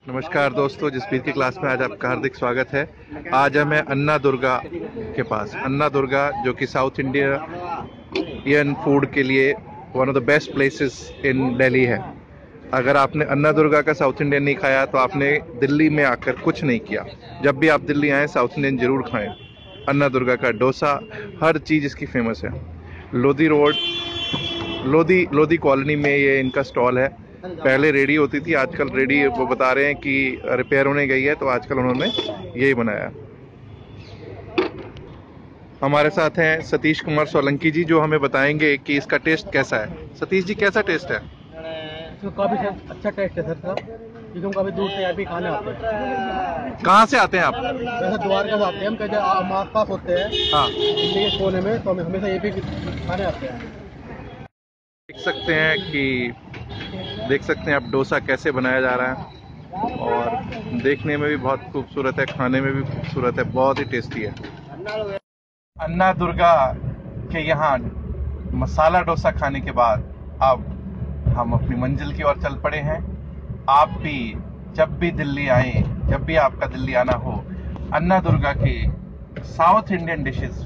नमस्कार दोस्तों, जसप्रीत की क्लास में आज आपका हार्दिक स्वागत है। आज हम हैं अन्ना दुर्गा के पास। अन्ना दुर्गा जो कि साउथ इंडियन फूड के लिए one of the best places in Delhi है। अगर आपने अन्ना दुर्गा का साउथ इंडियन नहीं खाया तो आपने दिल्ली में आकर कुछ नहीं किया। जब भी आप दिल्ली आएँ साउथ इंडियन जरूर खाएं। अन्ना दुर्गा का डोसा, हर चीज़ इसकी फेमस है। लोधी रोड, लोधी कॉलोनी में ये इनका स्टॉल है। पहले रेडी होती थी, आजकल रेडी वो बता रहे हैं कि रिपेयर होने गई है, तो आजकल उन्होंने यही बनाया। हमारे साथ हैं सतीश कुमार सोलंकी जी, जो हमें बताएंगे कि इसका टेस्ट कैसा है। सतीश जी, कैसा टेस्ट है? तो काफी अच्छा टेस्ट है सर का, क्योंकि हम काफी दूर से यहाँ पे खाने आते हैं। कहाँ से आते हैं आप? वैसे द्वारका से आते हैं हम आस पास होते हैं। हाँ, दिल्ली के कोने में, तो हम हमेशा ये भी खाने आते हैं। देख सकते हैं आप डोसा कैसे बनाया जा रहा है, और देखने में भी बहुत खूबसूरत है, खाने में भी खूबसूरत है, बहुत ही टेस्टी है। अन्ना दुर्गा के यहाँ मसाला डोसा खाने के बाद अब हम अपनी मंजिल की ओर चल पड़े हैं। आप भी जब भी दिल्ली आए, जब भी आपका दिल्ली आना हो, अन्ना दुर्गा के south Indian dishes,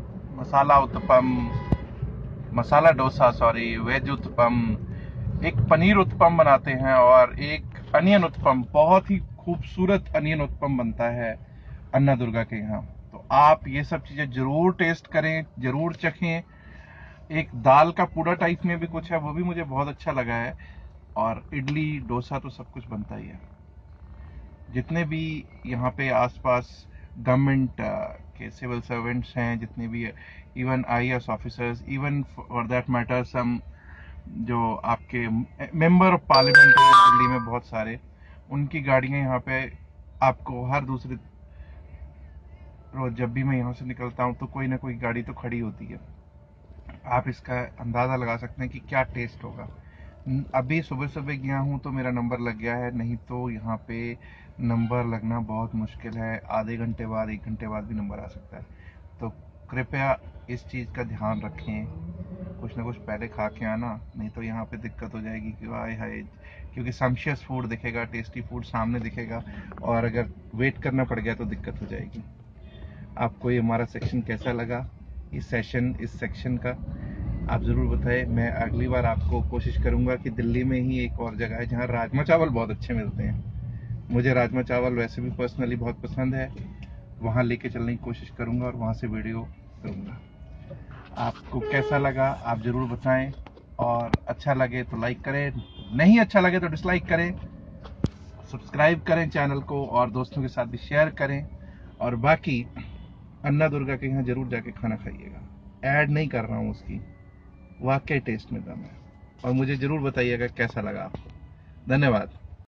masala dosa, veg uttapam, एक पनीर उत्तपम बनाते हैं और एक अनियन उत्तपम, बहुत ही खूबसूरत अनियन उत्तपम बनता है अन्ना दुर्गा के यहाँ। तो आप ये सब चीजें जरूर टेस्ट करें, जरूर चखें। एक दाल का पूड़ा टाइप में भी कुछ है, वो भी मुझे बहुत अच्छा लगा है। और इडली डोसा तो सब कुछ बनता ही है। जितने भी यहाँ पे आसपास गवर्नमेंट के सिविल सर्वेंट्स हैं, जितने भी even IAS officers, even for that matter some जो आपके मेंबर ऑफ पार्लियामेंट हैं दिल्ली में बहुत सारे, उनकी गाड़ियां यहाँ पे आपको हर दूसरे रोज, जब भी मैं यहाँ से निकलता हूँ तो कोई ना कोई गाड़ी तो खड़ी होती है। आप इसका अंदाजा लगा सकते हैं कि क्या टेस्ट होगा। अभी सुबह सुबह गया हूँ तो मेरा नंबर लग गया है, नहीं तो यहाँ पे नंबर लगना बहुत मुश्किल है। आधे घंटे बाद, 1 घंटे बाद भी नंबर आ सकता है। तो कृपया इस चीज़ का ध्यान रखें, कुछ ना कुछ पहले खा के आना, नहीं तो यहाँ पे दिक्कत हो जाएगी कि हाय हाय, क्योंकि सम्शियस फूड दिखेगा, टेस्टी फूड सामने दिखेगा, और अगर वेट करना पड़ गया तो दिक्कत हो जाएगी। आपको ये हमारा सेक्शन कैसा लगा, इस सेक्शन का आप ज़रूर बताएं। मैं अगली बार आपको कोशिश करूंगा कि दिल्ली में ही एक और जगह है जहाँ राजमा चावल बहुत अच्छे मिलते हैं। मुझे राजमा चावल वैसे भी पर्सनली बहुत पसंद है, वहाँ लेके चलने की कोशिश करूंगा और वहाँ से वीडियो करूंगा। आपको कैसा लगा आप ज़रूर बताएं, और अच्छा लगे तो लाइक करें, नहीं अच्छा लगे तो डिसलाइक करें, सब्सक्राइब करें चैनल को, और दोस्तों के साथ भी शेयर करें। और बाकी अन्ना दुर्गा के यहाँ जरूर जाके खाना खाइएगा। ऐड नहीं कर रहा हूँ उसकी, वाकई टेस्ट में दम है। और मुझे जरूर बताइएगा कैसा लगा आपको। धन्यवाद।